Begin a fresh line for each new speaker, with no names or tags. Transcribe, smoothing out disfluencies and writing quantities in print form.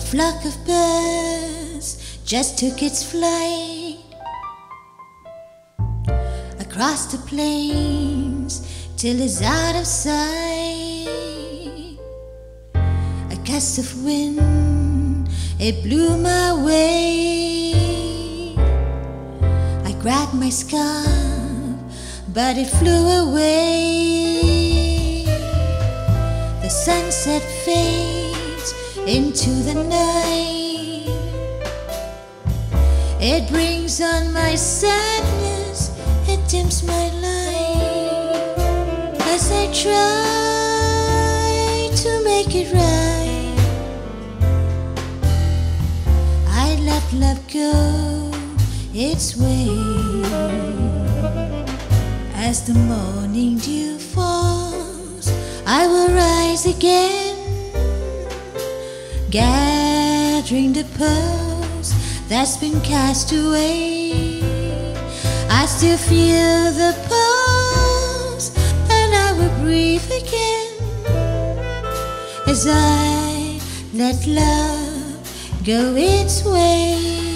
flock of birds just took its flight across the plains till it's out of sight. A gust of wind, it blew my way. I grabbed my scarf, but it flew away. The sunset fades into the night. It brings on my sadness, it dims my light. As I try to make it right, I let love go its way. As the morning dew falls, I will rise again, gathering the pearls that's been cast away. I still feel the pulse, and I will breathe again as I let love go its way.